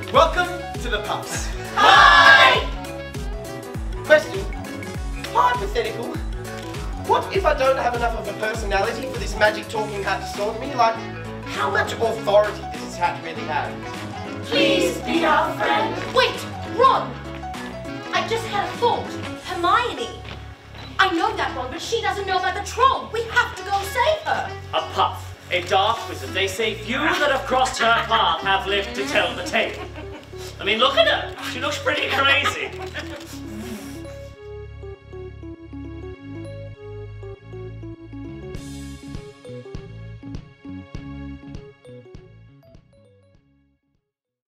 Welcome to the Puffs. Hi! Question. Hypothetical. What if I don't have enough of a personality for this magic talking hat to sort me? Like, how much authority does this hat really have? Please be our friend. Wait, Ron! I just had a thought. Hermione. I know that, Ron, but she doesn't know about the troll. We have to go save her. A puff, a dark wizard. They say few that have crossed her path have lived to tell the tale. I mean, look at her. She looks pretty crazy.